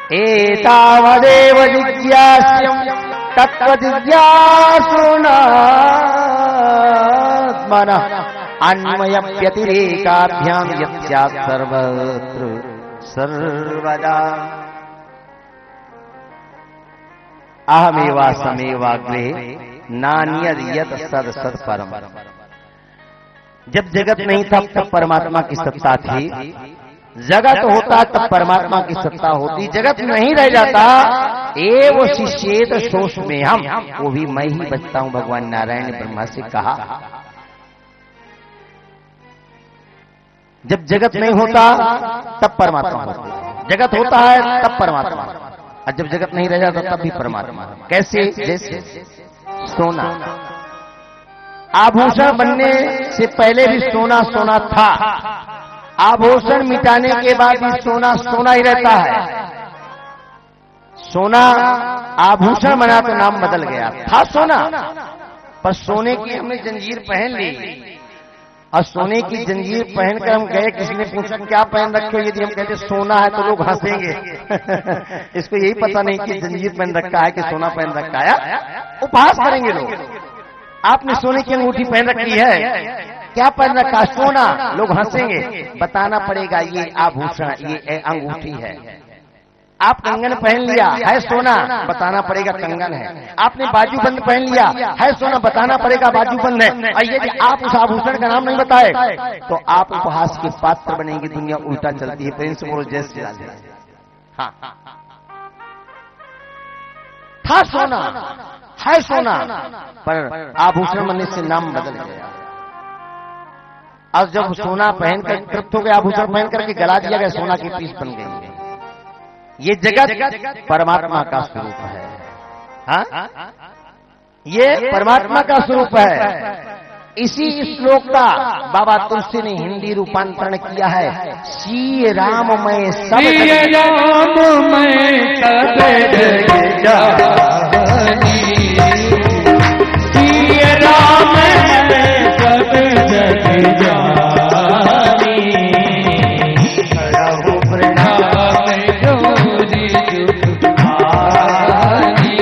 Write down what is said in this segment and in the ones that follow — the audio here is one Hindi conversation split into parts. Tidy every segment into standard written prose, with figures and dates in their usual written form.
एतावदेव जिज्ञास्यं तत्त्वजिज्ञासुनात्मनः अन्वयव्यतिरेकाभ्यां यत् सर्वत्र सर्वदा। अहमेवासमेवाग्रे नान्यद् यत् सद सत्परम्। जब जगत नहीं था तब परमात्मा की सत्ता थी, जगत होता तब परमात्मा की सत्ता होती। जगत नहीं रह जाता एव शिष्येत शोष में हम, वो भी मैं ही बचता हूं, भगवान नारायण ने ब्रह्मा से कहा। जब जगत नहीं होता तब परमात्मा होता, जगत होता है तब परमात्मा, और जब जगत नहीं रह जाता तब भी परमात्मा। कैसे? जैसे सोना, आभूषण बनने से पहले भी सोना सोना था, आभूषण मिटाने के बाद भी सोना सोना ही रहता है। सोना आभूषण बना तो नाम बदल गया, था सोना, पर सोने की हमने जंजीर पहन ली, और सोने की जंजीर पहनकर हम गए, किसी ने पूछा क्या पहन रखे हो, यदि हम कहते सोना है तो लोग हंसेंगे। इसको यही पता नहीं कि जंजीर पहन रखा है कि सोना पहन रखा है, उपहास करेंगे लोग। आपने सोने की अंगूठी पहन रखी है, क्या पहन रखा? सोना, लोग हंसेंगे। बताना पड़ेगा ये आभूषण, ये अंगूठी है। आप कंगन पहन लिया, है सोना, बताना पड़ेगा कंगन है। आपने बाजूबंद पहन लिया, है सोना, बताना पड़ेगा बाजूबंद है। और यदि आप उस आभूषण का नाम नहीं बताए तो आप उपहास के पात्र बनेंगे। दुनिया उल्टा चलती है। प्रेम से बोलो जय श्री राम। हाँ, था सोना, है सोना, पर आभूषण बनने से नाम बदल गया। अब जब सोना पहनकर तृप्त हो गया, आभूषण पहन करके गला दिया गया, सोना की पीस बन गई। ये जगत परमात्मा का स्वरूप है। हाँ, ये परमात्मा का स्वरूप है। इसी श्लोक का बाबा तुलसी ने हिंदी रूपांतरण किया है। श्री राम मैं सब जग जानी, श्री राम मैं सब जग जानी, करहु प्रणाम जोरी जुग भानी,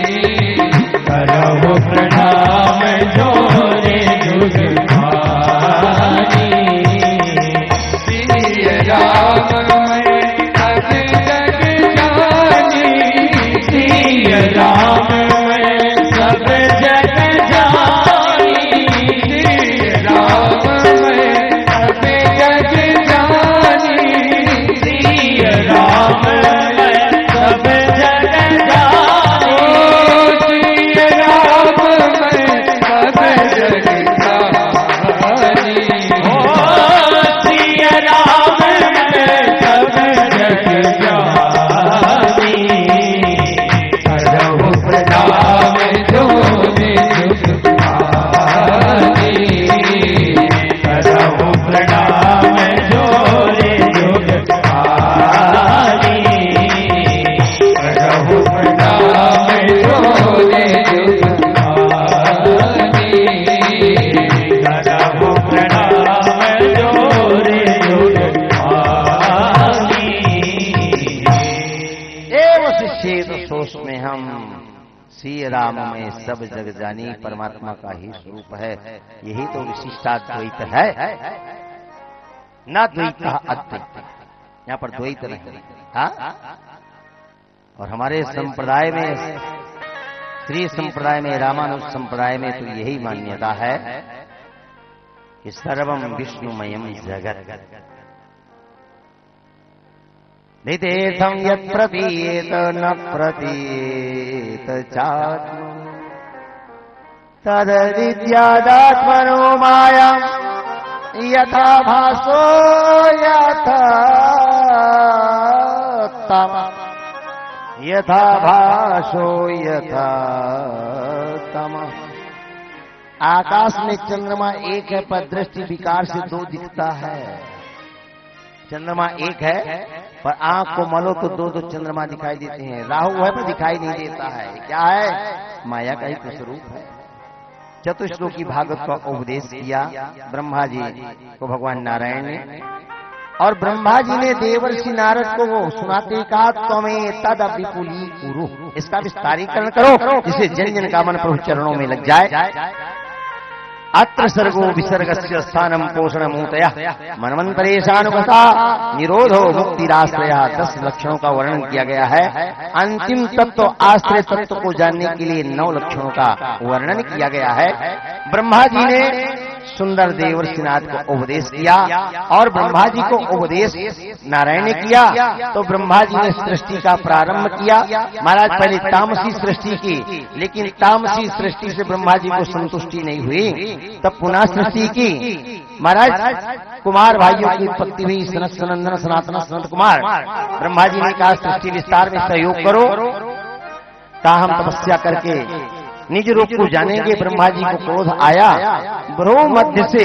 करहु प्रणाम जोरी जुग भानी, श्री राम मैं सब जग जानी, श्री राम मैं सब जग जानी, श्री राम मैं सब जग जानी, श्री राम मैं सब जग जानी, श्री राम मैं सब जग जानी, ओ श्री राम मैं सब जग जानी, करहु प्रणाम जोरी जुग भानी, करहु प्रणाम जोरी जुग भानी, करहु प्रणाम जोरी जुग भानी, करहु प्रणाम जोरी जुग भानी। एव शिष्येत सोच में हम, श्री राम में सब जग जानी, परमात्मा का ही स्वरूप है। यही तो विशिष्टाद्वैत है, ना द्वैत अद्वैत। यहाँ पर द्वैत नहीं। हाँ, और हमारे संप्रदाय में, श्री संप्रदाय में, रामानुज संप्रदाय में तो यही मान्यता है कि सर्वम विष्णुमयम जगत, नितेथम यत् प्रतीयेत न प्रतीयेत चात्म, तद्विद्यादात्मनो मायां यथा भासो यथा तम, यथा भासो यथा तम। आकाश में चंद्रमा एक है, पर दृष्टि विकार से दो दिखता है। चंद्रमा एक है, पर आंख को मलो तो दो दो चंद्रमा दिखाई देते हैं। राहु है पर दिखाई नहीं देता है। क्या है? माया का ही तो स्वरूप है। चतुश्लोकी भागवत का उपदेश किया ब्रह्मा जी को भगवान नारायण ने, और ब्रह्मा जी ने देवर्षि नारद को वो सुनाते कहा त्वमें तद विपुली कुरु, इसका विस्तारीकरण करो जिसे जन जन का मन प्रभु चरणों में लग जाए। अत्र सर्गो विसर्गस्य स्थानम पोषण मूतया मनमंतरेशानुगता निरोधो मुक्तिराश्रया 10 लक्षणों का वर्णन किया गया है। अंतिम तत्व आश्रय तत्व को जानने के लिए 9 लक्षणों का वर्णन किया गया है। ब्रह्मा जी ने सुंदर देवर्षिनाथ को उपदेश किया और ब्रह्मा जी को उपदेश नारायण ने किया, तो ब्रह्मा जी ने सृष्टि का प्रारंभ किया। महाराज पहले तामसी सृष्टि की, लेकिन तामसी सृष्टि से ब्रह्मा जी को संतुष्टि नहीं हुई, तब पुनः सृष्टि की। महाराज कुमार भाइयों की उत्पत्ति हुई, सनत सनंदन सनातन सनत कुमार। ब्रह्मा जी ने कहा सृष्टि विस्तार में सहयोग करो, कहा हम तपस्या करके निज रूप को जानेंगे। ब्रह्मा जी को क्रोध आया, ब्रो मध्य से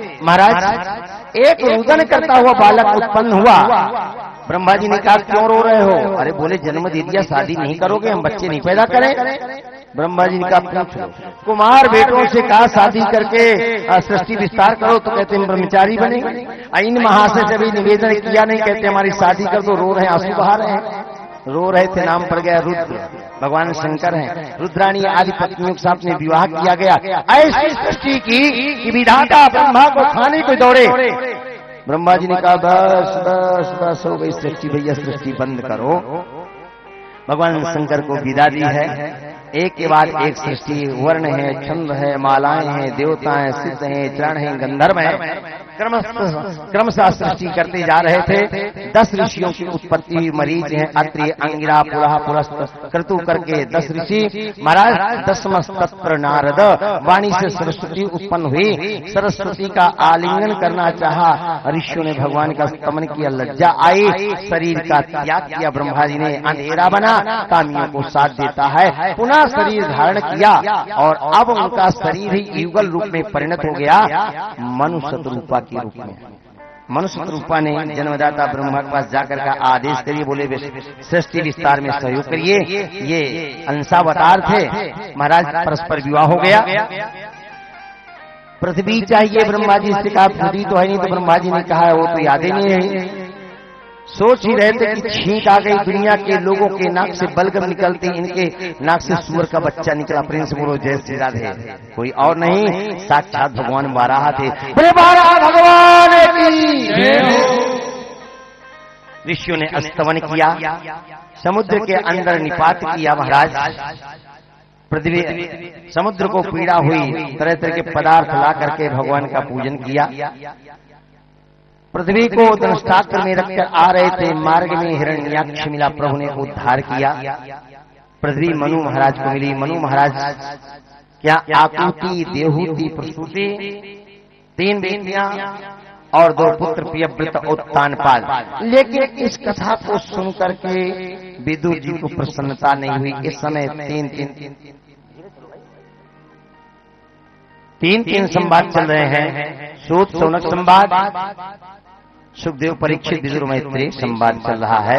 महाराज एक रुदन करता हुआ बालक उत्पन्न हुआ। ब्रह्मा जी ने कहा क्यों रो रहे हो? अरे बोले जन्म दे दिया, शादी नहीं करोगे, हम बच्चे नहीं पैदा करें। ब्रह्मा जी ने कहा पूछो। कुमार बेटों से कहा शादी करके सृष्टि विस्तार करो, तो कहते हम ब्रह्मचारी बने। इन महाशय से भी निवेदन किया नहीं, कहते हमारी शादी कर दो, रो रहे हैं, आंसू बहा रहे हैं। रो रहे थे, नाम पड़ गया रुद्र, भगवान शंकर हैं। रुद्राणी आदि पत्नियों के साथ में विवाह किया गया। ऐसी सृष्टि की कि विधाता ब्रह्मा को खाने को दौड़े। ब्रह्मा जी ने कहा बस बस बस हो गई सृष्टि, भैया सृष्टि बंद करो। भगवान शंकर को विदा दी है। एक के बाद एक सृष्टि, वर्ण है, छंद है, मालाएं हैं, देवता हैं, सिद्ध हैं, चरण हैं, गंधर्व हैं, क्रमशः सृष्टि करते जा रहे थे। 10 ऋषियों की उत्पत्ति हुई। मरीच हैं, अत्रि, अंगिरा, पुलह, पुलस्त, क्रतु करके 10 ऋषि। महाराज 10 तत्पर नारद, वाणी से सरस्वती उत्पन्न हुई। सरस्वती का आलिंगन करना चाहा, ऋषियों ने भगवान का स्तमन किया, लज्जा आई, शरीर का त्याग किया। ब्रह्मा जी ने अंधेरा बना, कामियों को साथ देता है, पुनः शरीर धारण किया और अब उनका शरीर ही युगल रूप में परिणत हो गया, मनुष्य रूपा के रूप में। मनुष्य रूपा ने जन्मदाता ब्रह्मा के पास जाकर का आदेश करिए, बोले सृष्टि विस्तार में सहयोग करिए। ये अंशावतार थे। महाराज परस्पर विवाह हो गया। पृथ्वी चाहिए, ब्रह्मा जी से कहा पृथ्वी तो है नहीं, तो ब्रह्मा जी ने कहा वो तो याद ही नहीं है। सोच ही रहे थे कि छींक आ गई, दुनिया के लोगों के नाक से बलगम निकलते, इनके नाक से सूअर का बच्चा निकला। प्रिंस बोलो जय श्री राधे। कोई और नहीं, साक्षात भगवान बारहा थे। बारहा भगवान की। ऋषियों ने स्तवन किया, समुद्र के अंदर निपात किया। महाराज पृथ्वी समुद्र को पीड़ा हुई, तरह तरह के पदार्थ ला करके भगवान का पूजन किया। पृथ्वी को दंष्टाक्र में रखकर आ रहे थे, मार्ग में हिरण्याक्ष मिला, प्रभु ने उद्धार किया। पृथ्वी मनु महाराज को मिली। मनु महाराज क्या आकुति, देहूति, प्रसूति, 3 बेटियां और 2 पुत्र, प्रियव्रत, उत्तानपाद। लेकिन इस कथा को सुनकर के विदुर जी को प्रसन्नता नहीं हुई। इस समय 3 संवाद चल रहे हैं। सूत शौनक संवाद, सुखदेव परीक्षित, विदुर मैत्री संवाद चल रहा है।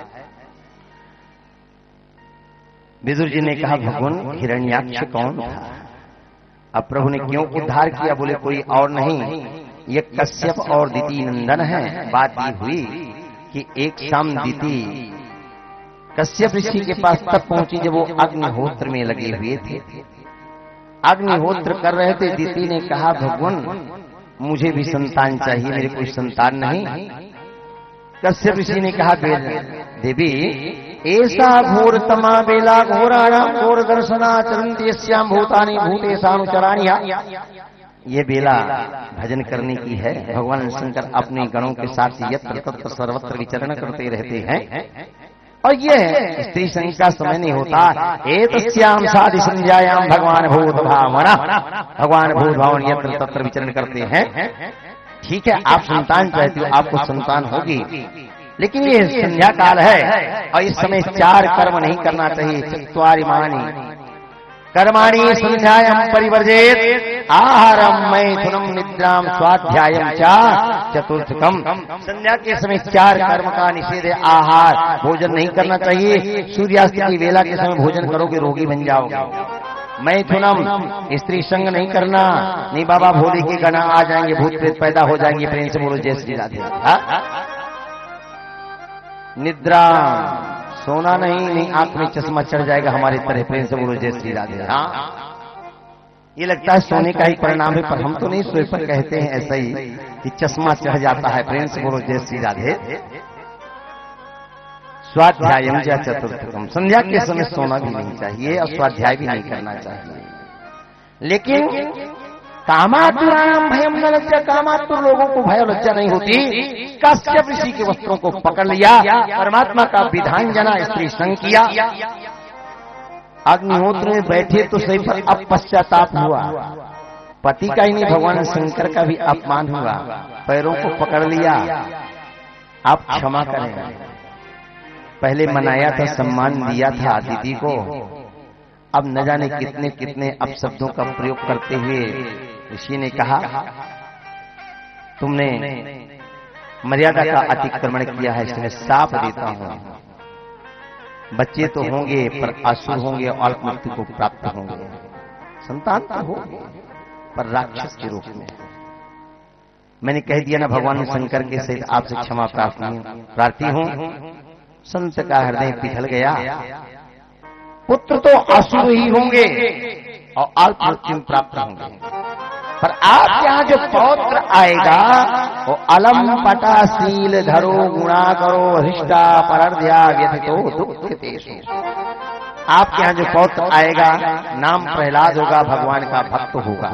विदुर जी ने कहा भगवान हिरण्याक्ष कौन था? अब प्रभु ने क्यों उद्धार किया? बोले कोई और नहीं, ये कश्यप और दिति नंदन है। बात ये हुई कि एक शाम दिति कश्यप ऋषि के पास तब पहुंची जब वो अग्निहोत्र में लगे हुए थे। अग्निहोत्र कर रहे थे। दिति ने कहा भगवान मुझे भी संतान चाहिए, मेरे कोई संतान नहीं। कश्यप ऋषि ने कहा देवी ऐसा घोर तमा बेला घोराणाम घोर दर्शना चरंती श्याम भूतानी भूतेशानुचराणिया। ये बेला भजन करने की है। भगवान शंकर अपने गणों के साथ यत्र तत्र सर्वत्र विचरण करते रहते हैं और ये स्त्री संग का समय नहीं होता। एतस्याम साधि संध्यायाम भगवान भूत भावना, भगवान भूत भावन यत्र तत्र विचरण करते हैं। ठीक है, आप संतान चाहते हो, आपको संतान होगी, लेकिन ये संध्या काल है और इस समय 4 कर्म नहीं करना चाहिए। चत्वारिमानि कर्माणि संध्यायां परिवर्जेत आहारम मैथुनम निद्राम स्वाध्यायम च चतुर्थकम। संध्या के समय 4 कर्म का निषेध है। आहार भोजन नहीं करना चाहिए। सूर्यास्त की वेला के समय भोजन करोगे रोगी बन जाओगे। मैथुनम, स्त्री संग नहीं करना, नहीं बाबा भोले के गणा आ जाएंगे, भूत प्रेत पैदा हो जाएंगे, प्रेम से बोलो जय श्री राधे। निद्रा, सोना नहीं आंख में चश्मा चढ़ जाएगा हमारी तरह, प्रेम से बोलो जय श्री राधे। ये लगता है सोने का ही परिणाम है, पर हम तो नहीं सोए, पर कहते हैं ऐसा ही कि चश्मा चढ़ जाता है, प्रेम से बोलो जय श्री राधे। स्वाध्यायम या चतुर्थकम, संध्या के समय सोना भी नहीं चाहिए और स्वाध्याय भी नहीं करना चाहिए। लेकिन कामातुराणाम भयम न लज्जा, कामातुर लोगों को भय लज्जा नहीं होती। कश्यप ऋषि के वस्त्रों को पकड़ लिया, परमात्मा का विधान जना, स्त्री संग किया, अग्निहोत्र में बैठे तो सही, पर अब पश्चाताप हुआ। पति का ही नहीं, भगवान शंकर का भी अपमान हुआ, पैरों को पकड़ लिया, आप क्षमा करें। पहले मनाया था, सम्मान दिया था अतिथि को, अब न जाने कितने कितने अपशब्दों का प्रयोग करते हुए ऋषि ने कहा, तुमने मर्यादा का अतिक्रमण किया है, इसमें शाप देता हूं। बच्चे तो होंगे पर असुर होंगे, अल्प मृत्यु को प्राप्त होंगे। संतान तो हो पर राक्षस के रूप में। मैंने कह दिया ना, भगवान शंकर के सहित आपसे क्षमा प्रार्थी हूं। संत का हृदय पिघल गया। पुत्र तो असुर ही होंगे और अल्प मृत्यु प्राप्त होंगे, पर आप यहाँ जो पौत्र आएगा वो अलम पटाशील धरो गुणा करो हृष्टा परर्ध्या व्यथितो दुःखितेषु। आपके यहाँ जो पौत्र आएगा नाम प्रहलाद होगा, भगवान का भक्त होगा।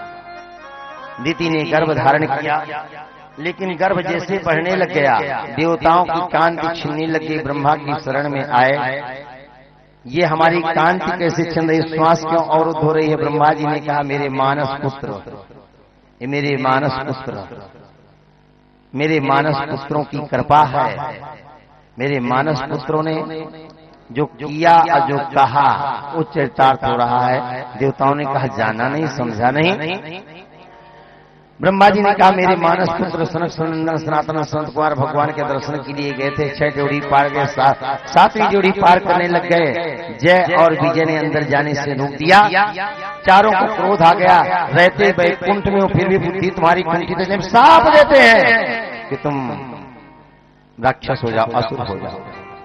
दीति ने गर्भ धारण किया, लेकिन गर्भ जैसे बढ़ने लग गया, देवताओं की कांति छिनने लगी, ब्रह्मा की शरण में आए। ये हमारी कांति कैसे छिन रही, श्वास क्यों अवरुद्ध हो रही है? ब्रह्मा जी ने कहा, मेरे मानस पुत्र, ये मेरे मानस पुत्र, मेरे मानस पुत्रों की कृपा है। मेरे मानस पुत्रों ने जो किया और जो कहा वो चरितार्थ हो रहा है। देवताओं ने कहा, जाना नहीं, समझा नहीं। ब्रह्मा जी ने कहा, मेरे मानस पुत्र सनक सनंदन सनातन संत कुमार भगवान के दर्शन के लिए गए थे, 6 जोड़ी पार गए, 7वीं जोड़ी पार करने लग गए। जय और विजय ने अंदर जाने से रोक दिया। चारों को क्रोध आ गया, रहते वैकुंठ में हो फिर भी बुद्धि तुम्हारी कुंठित है। साफ देते हैं कि तुम राक्षस हो जाओ, असुर हो जाओ।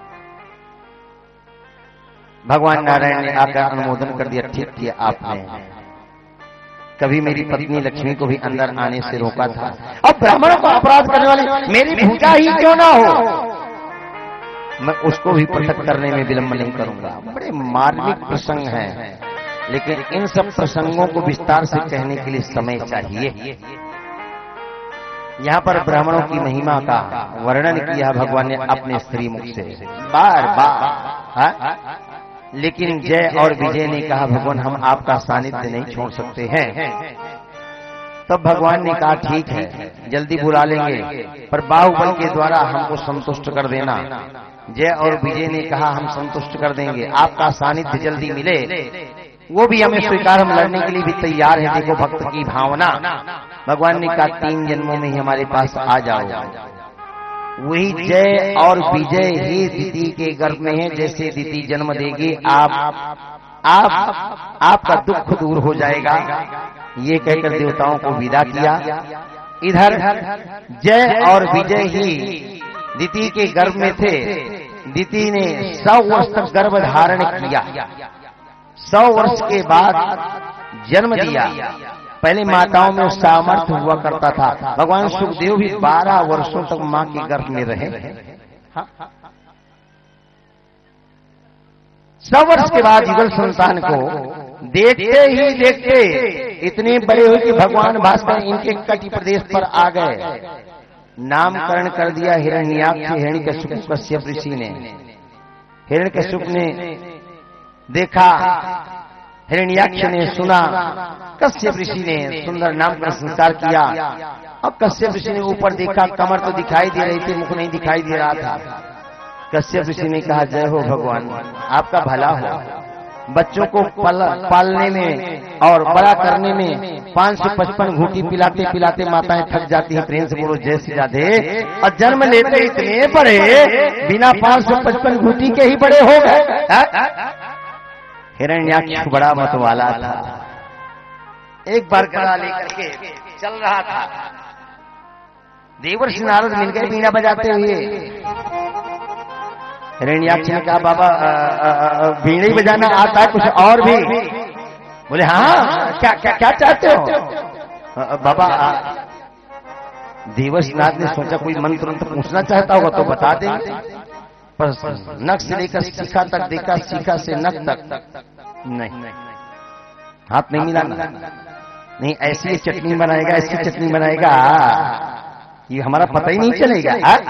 भगवान नारायण ने आकर अनुमोदन कर दिया, ठीक किया आपने। कभी मेरी पत्नी लक्ष्मी को भी अंदर आने से रोका था, अब ब्राह्मणों को अपराध करने वाली मेरी भूजा ही क्यों ना हो, मैं उसको भी पृथक करने में विलंब नहीं करूंगा। बड़े मार्मिक प्रसंग हैं, लेकिन इन सब प्रसंगों को विस्तार से कहने के लिए समय चाहिए। यहाँ पर ब्राह्मणों की महिमा का वर्णन किया भगवान ने अपने स्त्री मुख से बार बार। लेकिन जय और विजय ने कहा, भगवान हम आपका सानिध्य नहीं छोड़ सकते हैं। तब भगवान ने कहा, ठीक है, जल्दी बुला लेंगे, पर बाहुबल के द्वारा हमको संतुष्ट कर देना। जय और विजय ने कहा, हम संतुष्ट कर देंगे, आपका सानिध्य जल्दी मिले, वो भी हमें स्वीकार, हम लड़ने के लिए भी तैयार है। देखो भक्त की भावना। भगवान ने कहा, 3 जन्मों में ही हमारे पास आ जाओ। वही जय और विजय ही दीति के गर्भ में है। जैसे दीति जन्म देगी, आपका दुख दूर हो जाएगा। ये कहकर देवताओं को विदा किया। इधर जय और विजय ही दीति के गर्भ में थे। दीति ने 100 वर्ष तक गर्भ धारण किया। 100 वर्ष के बाद जन्म दिया। पहले माताओं में सामर्थ्य हुआ करता था। भगवान सुखदेव भी 12 वर्षों तक मां के गर्भ में रहे। 100 वर्ष के बाद युगल संतान को देखते ही देखते इतने बड़े हुए कि भगवान भास्कर इनके कटि प्रदेश पर आ गए। नामकरण कर दिया हिरण्याक्ष हिरण्यकश्यप कश्यप ऋषि ने। हिरण्यकश्यप ने देखा, हिरण्याक्ष ने सुना, कश्यप ऋषि ने सुंदर नामकरण संस्कार किया। अब कश्यप ऋषि ने ऊपर देखा, कमर तो दिखाई दे रही थी, मुख नहीं दिखाई दे रहा था। कश्यप ऋषि ने कहा, जय हो भगवान, आपका भला हो। बच्चों को पालने में और बड़ा करने में 555 घूंटी पिलाते पिलाते माताएं थक जाती हैं। प्रेम से बोलो जय श्री राधे। और जन्म लेते इतने बड़े, बिना 555 घूंटी के ही बड़े हो गए। हिरण्याक्ष बड़ा मतवाला था। एक बार गला लेकर के चल रहा था, देवर्षि नारद मिल गए वीणा बजाते हुए। हिरण्याक्ष ने कहा बाबा वीणा ही बजाना आता है, कुछ और भी? बोले हाँ, क्या क्या क्या चाहते हो बाबा? देवर्षि नारद ने सोचा कोई मंत्र पूछना चाहता होगा तो बता देंगे, पर नख से लेकर शिखा तक देखा, शिखा से नख तक नहीं, हाथ नहीं मिलाना, नहीं ऐसी चटनी बनाएगा, ऐसी चटनी बनाएगा, ये हमारा पता ही नहीं चलेगा।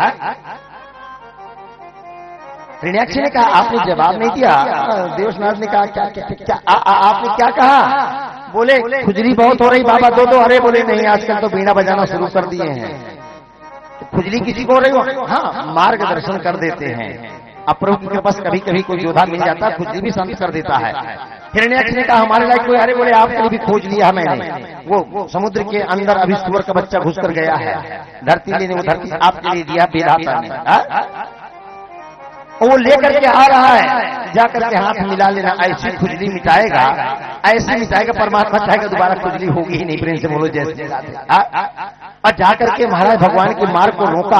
हिरण्याक्ष ने कहा आपने जवाब नहीं दिया। देवर्षि नारद ने कहा क्या क्या क्या आपने क्या कहा? बोले खुजली बहुत हो रही बाबा, दो। अरे बोले नहीं, आजकल तो वीणा बजाना शुरू कर दिए हैं। तो खुजली किसी को हो रही हो? हाँ, मार्गदर्शन कर देते हैं। अप्रभु के पास कभी कभी कोई योद्धा मिल जाता है, खुजली भी शांत कर देता है। हिरण्याक्ष ने कहा हमारे लायक कोई? अरे बोले आपके लिए भी खोज लिया मैंने, वो समुद्र के अंदर अभी सुअर का बच्चा घुस कर गया है, धरती लेने, वो धरती आपके लिए दिया विधाता ने, वो लेकर के आ रहा है, जाकर के हाथ मिला लेना, ऐसी खुजली मिटाएगा, ऐसे मिटाएगा, परमात्मा चाहेगा दोबारा खुजली होगी ही नहीं। प्रेम से बोलो जैसे। और जाकर के महाराज भगवान के मार्ग को रोका,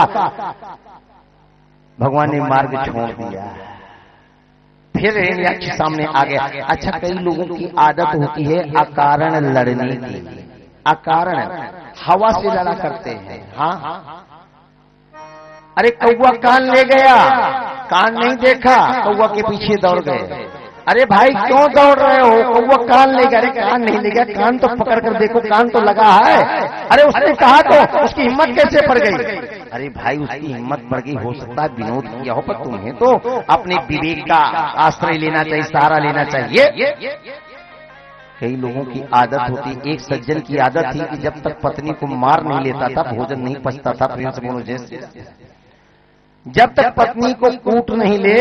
भगवान ने मार्ग छोड़ दिया। फिर हिरण्याक्ष सामने आ गया। अच्छा, कई लोगों की आदत होती है अकारण लड़ने की, अकारण हवा से लड़ा करते हैं। हाँ, अरे कौवा कान ले गया, कान नहीं देखा, कौवा के पीछे दौड़ गए। अरे भाई क्यों दौड़ रहे हो? कौवा कान ले गया। अरे कान नहीं ले गया, कान तो पकड़ कर देखो, कान तो लगा है। अरे उसने कहा तो उसकी हिम्मत कैसे पड़ गई? अरे भाई उसकी हिम्मत बढ़ गई, हो सकता है विनोद किया हो, पर तुम्हें तो अपने विवेक का आश्रय लेना चाहिए, सहारा लेना चाहिए। कई लोगों की आदत होती, एक सज्जन की आदत थी कि जब तक पत्नी को मार नहीं लेता था भोजन नहीं पचता था। प्रेम से बोलो जैसे। जब तक पत्नी को कूट नहीं ले,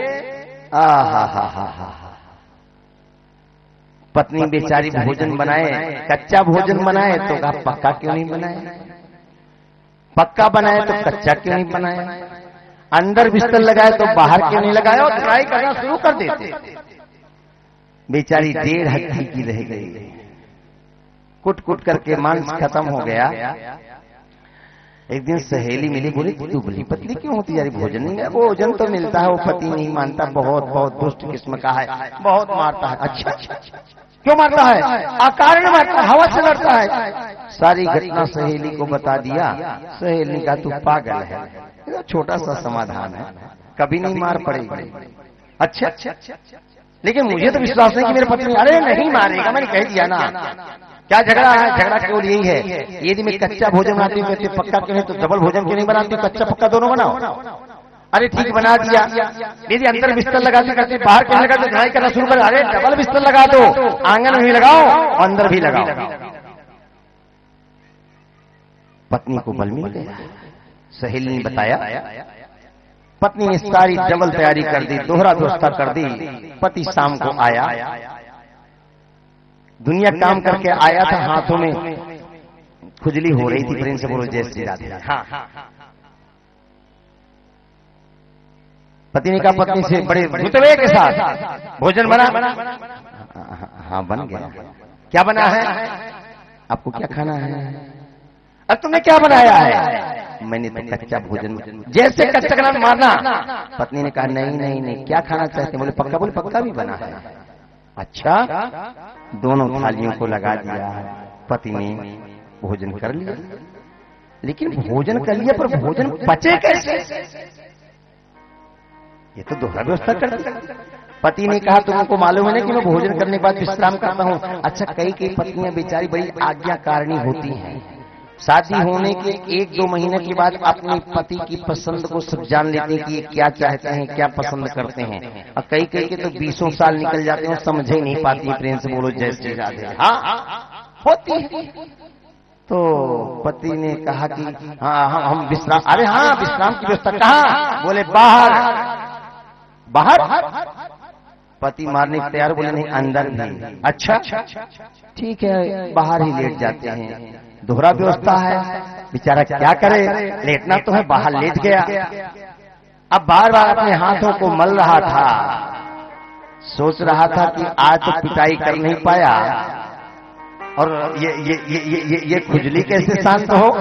पत्नी बेचारी भोजन बनाए, कच्चा भोजन बनाए तो कहा पक्का क्यों नहीं बनाए, पक्का बनाए तो कच्चा क्यों नहीं बनाए, अंदर बिस्तर लगाए तो बाहर क्यों नहीं लगाए, और ट्राई करना शुरू कर देते। बेचारी 1.5 हड्डी की रह गई, कुट कुट करके मांस खत्म हो गया। एक दिन सहेली मिली, बोली दुबली पतली क्यों होती जा रही, भोजन नहीं है? भोजन तो मिलता है, वो पति नहीं मानता, बहुत बहुत दुष्ट किस्म का है, बहुत मारता है। अच्छा, क्यों मारता है? अकारण मारता है, हवा से लड़ता है। सारी घटना सहेली को बता दिया। सहेली ने कहा तू पागल है, छोटा सा समाधान है, कभी नहीं मार पड़ेगी। अच्छा, लेकिन मुझे तो विश्वास नहीं कि मेरे पति, अरे नहीं मारेगा, मैंने कह दिया ना। क्या झगड़ा है? झगड़ा केवल यही है, यदि मैं कच्चा भोजन बनाती हूँ कहते पक्का क्यों है, तो डबल भोजन क्यों नहीं बनाती हूँ, कच्चा पक्का दोनों बनाओ। अरे ठीक बना दिया। यदि अंदर बिस्तर लगाती करते बाहर क्यों लगा, तो लड़ाई करना शुरू कर। अरे डबल बिस्तर लगा दो, आंगन में भी लगाओ अंदर भी लगाओ। पत्नी को बल मिल गया। सहेली ने बताया, पत्नी ने सारी डबल तैयारी कर दी, दोहरा व्यवस्था कर दी। पति शाम को आया, दुनिया काम करके आया था, हाथों में खुजली हो रही थी। प्रेम से बोलो जय श्री राधे। हाँ, पति ने कहा पत्नी से बड़े रुतबे के साथ, भोजन बना? हाँ बन गया। क्या बना है? आपको क्या खाना है? अब तुमने क्या बनाया है? मैंने तो कच्चा भोजन। जैसे कच्चा का नाम मारना। पत्नी ने कहा नहीं नहीं नहीं, क्या खाना चाहते? बोले पक्का। बोले पक्का भी बना है। अच्छा, दोनों थालियों को लगा दिया। पति ने भोजन कर लिया, लेकिन भोजन कर लिया पर भोजन पचे कैसे? ये तो दोहरा व्यवस्था कर दी। पति ने कहा तुमको मालूम है ना कि मैं भोजन करने के बाद विश्राम करता हूँ। अच्छा, कई कई पत्नियां बेचारी बड़ी आज्ञाकारिणी होती हैं, शादी होने के 1-2 महीने के बाद अपने पति की पसंद को सब जान लेते हैं कि ये क्या चाहते हैं, क्या पसंद करते हैं। और कई कई के तो 20 साल निकल जाते हैं, समझ ही नहीं पाती। प्रेम से बोलो जय श्री राधे। हाँ होती है। तो पति ने कहा कि हाँ हम विश्राम, अरे हाँ विश्राम की व्यवस्था कहाँ? बोले बाहर। बाहर? पति मारने को तैयार, बोले नहीं अंदर भी। अच्छा ठीक है, बाहर ही लेट जाते हैं, दोहरा व्यवस्था है। बेचारा क्या करे, लेटना तो है, बाहर लेट गया। अब बार बार अपने हाथों को मल रहा था। सोच रहा था कि आज तो पिटाई कर नहीं पाया और ये खुजली कैसे शांत हो।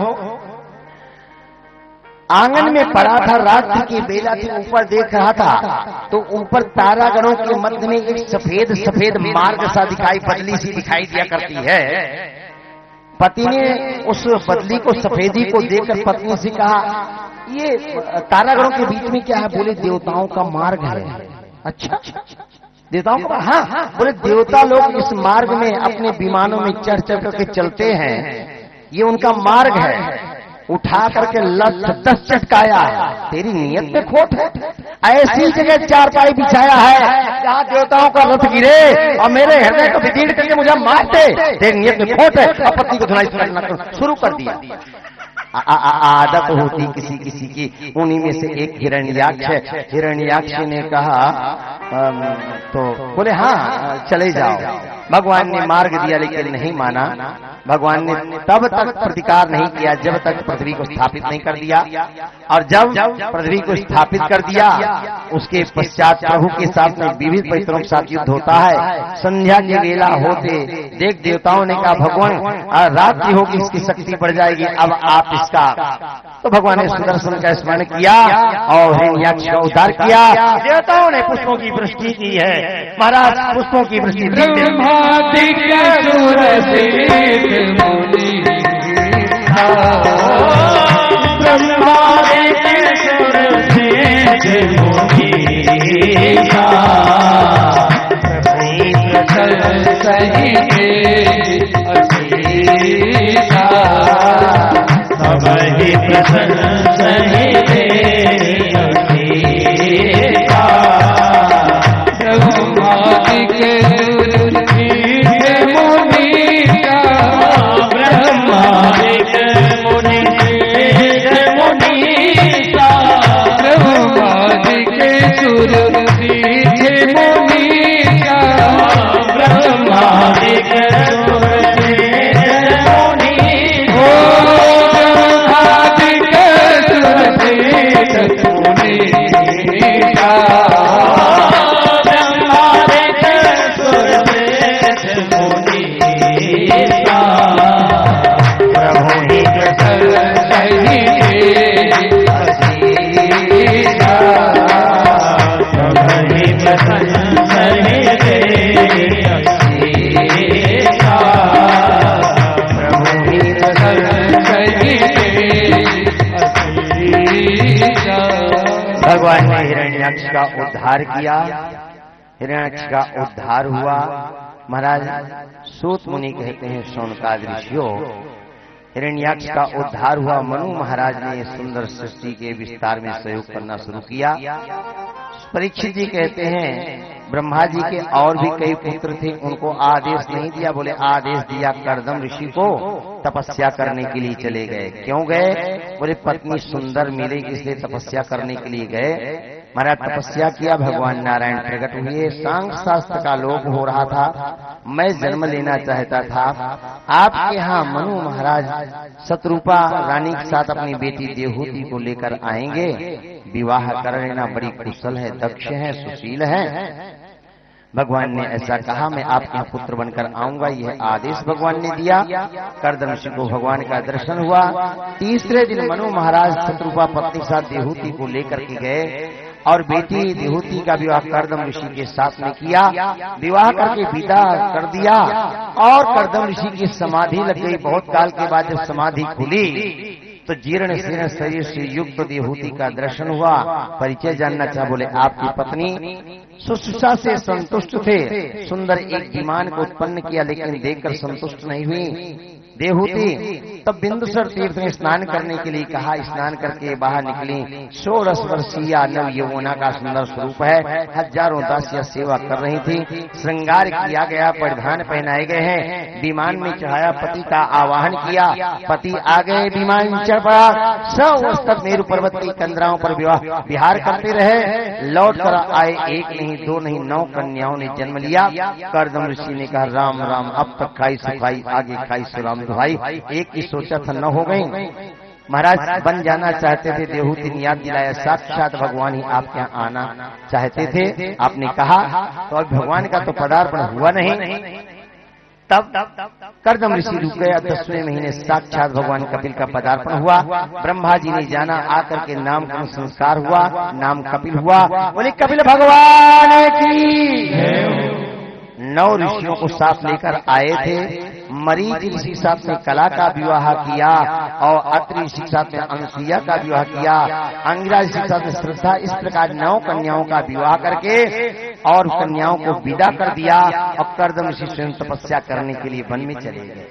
आंगन में पड़ा था, रात की बेला थी, ऊपर देख रहा था तो ऊपर तारागणों के मध्य में एक सफेद सफेद मार्ग सा दिखाई, बदली सी दिखाई दिया करती है। पति ने उस बदली को, सफेदी को देखकर पत्नी से कहा, ये तारागणों के बीच में क्या है? बोले देवताओं का मार्ग है। अच्छा, देवताओं का? हाँ। बोले देवता लोग इस मार्ग में अपने विमानों में चढ़ चढ़ करके चलते हैं, ये उनका मार्ग है। उठा करके लठ 10 चटकाया, तेरी नीयत में खोट है। ऐसी जगह चारपाई बिछाया है जहाँ देवताओं का रथ गिरे और मेरे हृदय को विदीर्ण करके मुझे मारते, तेरी नीयत में खोट है। और पत्नी को धुनाई शुरू कर दिया। आदत होती किसी किसी की। उन्हीं में से एक हिरण्याक्ष है। हिरण्याक्ष ने कहा तो बोले हाँ चले जाओ। भगवान ने मार्ग दिया लेकिन नहीं माना। भगवान ने तब तक प्रतिकार नहीं किया जब तक पृथ्वी को स्थापित नहीं कर दिया। और जब पृथ्वी को स्थापित कर दिया उसके पश्चात प्रभु के साथ में विविध परिक्रमा के साथ युद्ध होता है। संध्या की वेला होते देख देवताओं ने कहा भगवान रात की होगी, इसकी शक्ति बढ़ जाएगी, अब आप इसका। तो भगवान ने सुदर्शन का स्मरण किया और हिरण्याक्ष का उद्धार किया। देवताओं ने पुष्पों की वृष्टि की है। महाराज पुष्पों की वृष्टि सबहि प्रसन्न सहिते ब्रह्मादिक मुनीसा ब्रह्मादिक मुनीसा ब्रह्मादिक सुर मुनीसा ब्रह्मादिक भगवान ने हिरण्याक्ष का उद्धार किया। हिरण्याक्ष का उद्धार हुआ। महाराज सूत मुनि कहते हैं शौनकादि ऋषियों, हिरण्याक्ष का उद्धार हुआ। मनु महाराज ने सुंदर सृष्टि के विस्तार में सहयोग करना शुरू किया। परीक्षित जी कहते हैं ब्रह्मा जी के और भी कई पुत्र थे, उनको आदेश नहीं दिया। बोले आदेश दिया कर्दम ऋषि को तपस्या करने के लिए चले गए। क्यों गए? बोले पत्नी सुंदर मिलेगी इसलिए तपस्या करने के लिए गए। महाराज तपस्या किया, भगवान नारायण प्रकट हुए। सांख्य शास्त्र का लोप हो रहा था, मैं जन्म लेना चाहता था। आपके यहाँ मनु महाराज शत्रुपा रानी के साथ अपनी बेटी देवहूति को लेकर आएंगे, विवाह कर लेना, बड़ी कुशल है, दक्ष है, सुशील है। भगवान ने ऐसा कहा, मैं आपके यहाँ पुत्र बनकर आऊंगा, यह आदेश भगवान ने दिया। कर्दम ऋषि को भगवान का दर्शन हुआ। तीसरे दिन मनु महाराज शत्रुपा पत्नी के साथ देवहूति को लेकर के गए और बेटी देवहूति का विवाह कर्दम ऋषि के साथ में किया। विवाह करके विदा कर दिया और कर्दम ऋषि की समाधि लग गई। बहुत काल के बाद जब समाधि खुली तो जीर्ण शीर्ण शरीर से युक्त देवहूति का दर्शन हुआ। परिचय जानना चाहा। बोले आपकी पत्नी शुश्रूषा से संतुष्ट थे, सुंदर एक विमान को उत्पन्न किया, लेकिन देखकर संतुष्ट नहीं हुई देवहूति। तब बिंदुसर तीर्थ में स्नान करने के लिए कहा। स्नान करके बाहर निकली। 16 वर्षीय नव यमुना का सुंदर स्वरूप है। हजारों दासियां सेवा कर रही थी। श्रृंगार किया गया, परिधान पहनाए गए हैं। विमान में चढ़ाया, पति का आवाहन किया। पति आ गए, विमान चढ़ पड़ा। 100 वर्ष तक मेरु पर्वत की कंदराओं पर विहार करते रहे। लौट कर आए, एक नहीं, 2 नहीं, 9 कन्याओं ने जन्म लिया। कर्दम ऋषि ने कहा राम राम, अब तक खाई सुखाई, आगे खाई सुराम भाई। एक की सोचा था 9 हो गई। महाराज बन जाना चाहते थे, देहूति ने याद दिलाया साक्षात भगवान ही आपके यहाँ आना चाहते थे। आपने कहा तो अब भगवान का तो पदार्पण हुआ नहीं। तब कर्दम ऋषि रुक गया। 10वें महीने साक्षात भगवान कपिल का पदार्पण हुआ। ब्रह्मा जी ने जाना, आकर के नामकरण संस्कार हुआ, नाम कपिल हुआ। बोले कपिल भगवान की। 9 ऋषियों को साथ लेकर आए थे। मरीच ऋषि साथ में कला का विवाह किया और अत्रि ऋषि साथ में अनसुईया का विवाह किया। अंगिरा ऋषि साथ में श्रद्धा। इस प्रकार 9 कन्याओं का विवाह करके और कन्याओं को विदा कर दिया। और कर्दम ऋषि स्वयं तपस्या करने के लिए वन में चले गए।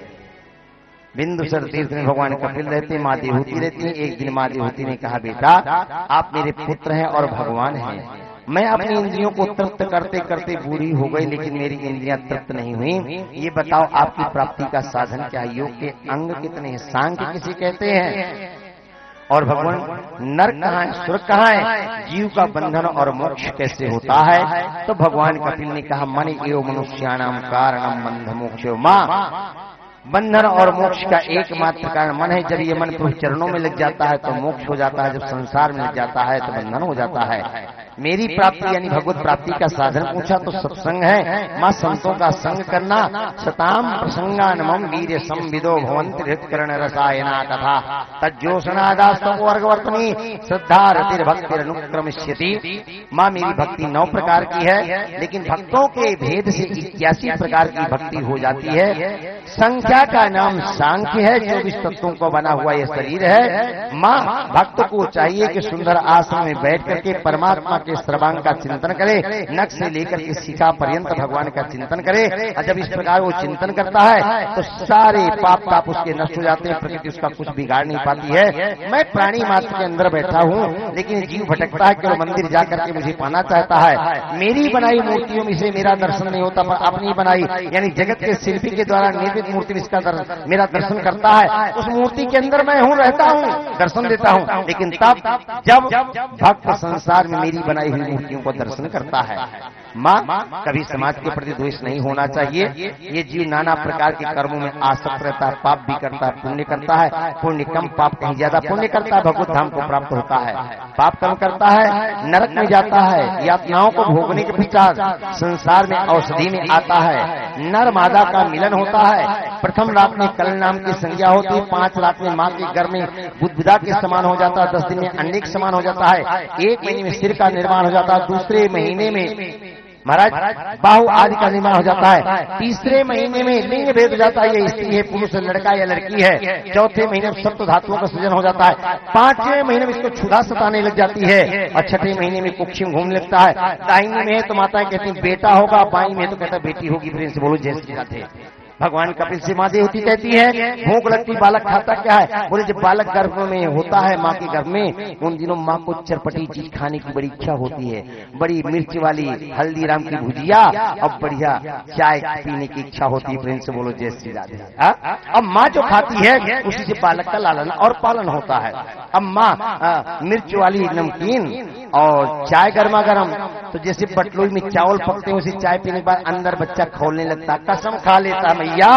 बिंदुसर तीर्थ में भगवान कपिल रहते, माँ देहूति रहती है। एक दिन माँ देहूति ने कहा, बेटा आप मेरे पुत्र हैं और भगवान हैं। मैं अपनी इंद्रियों को तृप्त करते करते बूढ़ी हो गई, लेकिन मेरी इंद्रियां तृप्त नहीं हुई। ये बताओ आपकी प्राप्ति का साधन क्या है? योग के अंग कितने हैं? सांख्य किसे कहते हैं? और भगवान नरक कहाँ है, स्वर्ग कहाँ है? जीव का बंधन और मोक्ष कैसे होता है? तो भगवान कपिल ने कहा, मन एव मनुष्याणाम कारणम बंध मोक्षो मां। बंधन और मोक्ष का एकमात्र कारण मन है। जब ये मन प्रभु चरणों में लग जाता है तो मोक्ष हो जाता है, जब संसार में लग जाता है तो बंधन हो जाता है। मेरी प्राप्ति यानी भगवत प्राप्ति का साधन पूछा तो सत्संग है। मां संतों का संग करना। सताम प्रसंगानमम वीर संविदो भवंति हृत्करण रसायना कथा तज्जोषणादास्तव वर्गवर्तनी श्रद्धा रतिर भक्तिर अनुक्रमिष्यति। मां मेरी भक्ति 9 प्रकार की है, लेकिन भक्तों के भेद से 81 प्रकार की भक्ति हो जाती है। संख्या का नाम सांख्य है। 24 तत्वों को बना हुआ यह शरीर है। मां भक्त को चाहिए कि सुंदर आसन में बैठ करके परमात्मा के सर्वांग का चिंतन करे, नख से लेकर के शिखा पर्यंत भगवान का चिंतन करे। और जब इस प्रकार वो चिंतन करता है तो सारे पाप ताप उसके नष्ट हो जाते हैं, प्रकृति उसका कुछ बिगाड़ नहीं पाती है। मैं प्राणी मात्र के अंदर बैठा हूँ, लेकिन जीव भटकता है, केवल मंदिर जाकर के मुझे पाना चाहता है। मेरी बनाई मूर्तियों में से मेरा दर्शन नहीं होता, पर अपनी बनाई यानी जगत के शिल्पी के द्वारा निर्मित मूर्ति में इसका मेरा दर्शन करता है। उस मूर्ति के अंदर मैं हूँ, रहता हूँ, दर्शन देता हूँ। लेकिन तब जब भक्त संसार में मेरी बनाई हुई मूर्तियों को दर्शन करता है। माँ कभी समाज के प्रति द्वेष नहीं होना चाहिए। ये जीव नाना प्रकार के कर्मों में आसक्त रहता है, पाप भी करता है, पुण्य करता है। पुण्य कम, पाप कहीं ज्यादा। पुण्य करता है भगवत धाम को प्राप्त होता है, पाप कम करता है नरक में जाता है। यातनाओं को भोगने के पश्चात संसार में औषधि में आता है। नर मादा का मिलन होता है। प्रथम रात में कल नाम की संज्ञा होती है। 5 रात में माँ के घर में बुद्धबिदा के समान हो जाता है। 10 दिन में अंडे के समान हो जाता है। 1 महीने में सिर का निर्माण हो जाता है। दूसरे महीने में महाराज बाहु आदि का निर्माण हो जाता है। तीसरे महीने में लिंग भेद हो जाता है, ये स्त्री है, पुरुष है, लड़का या लड़की है। चौथे महीने में सप्त धातुओं का सृजन हो जाता है। 5वें महीने में इसको क्षुधा सताने लग जाती है। और 6ठे महीने में कुक्षी में घूमने लगता है। दाहिनी में है तो माताएं कहती हैं बेटा होगा, बाई में तो कहता है बेटी होगी। प्रेम से बोलो जय श्री राधे। भगवान कपिल से माँ देहूति कहती है भूख लगती, बालक खाता क्या है? बोले जब बालक गर्भ में होता है माँ के गर्भ में, उन दिनों माँ को चटपटी चीज खाने की बड़ी इच्छा होती है। बड़ी मिर्च वाली हल्दीराम की भुजिया और बढ़िया चाय पीने की इच्छा होती है। प्रेम से बोलो जय श्री राधे। अब माँ जो खाती है उसी से बालक का लालन और पालन होता है। अब माँ मिर्च वाली नमकीन और चाय गर्मा गर्म, तो जैसे बटलोई में चावल पकते हैं उसे चाय पीने के बाद अंदर बच्चा खोलने लगता, कसम खा लेता भैया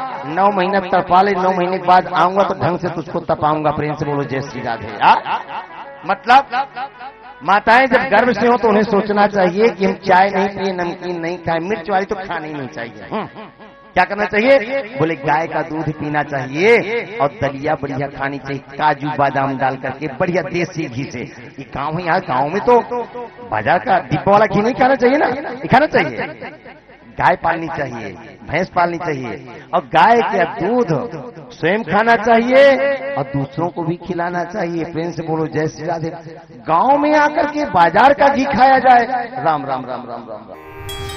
9 महीना तपा ले, 9 महीने के बाद आऊंगा तो ढंग से तुझको तपाऊंगा। प्रेम से बोलो जय श्री राधे। मतलब माताएं जब गर्भ से हो तो उन्हें सोचना चाहिए कि हम चाय नहीं पिए, नमकीन नहीं खाए, मिर्च वाली तो खानी नहीं चाहिए। क्या करना चाहिए? बोले गाय का दूध पीना चाहिए और दलिया बढ़िया खानी चाहिए, काजू बादाम डाल करके बढ़िया देसी घी से। ये गाँव है, यहाँ गाँव में तो बाजार का डिब्बा वाला घी नहीं खाना चाहिए ना, ये खाना चाहिए। गाय पालनी चाहिए, भैंस पालनी चाहिए और गाय का दूध स्वयं खाना चाहिए और दूसरों को भी खिलाना चाहिए। प्रेम से बोलो जय श्री राधे। गांव में आकर के बाजार का घी खाया जाए, राम राम राम राम राम राम।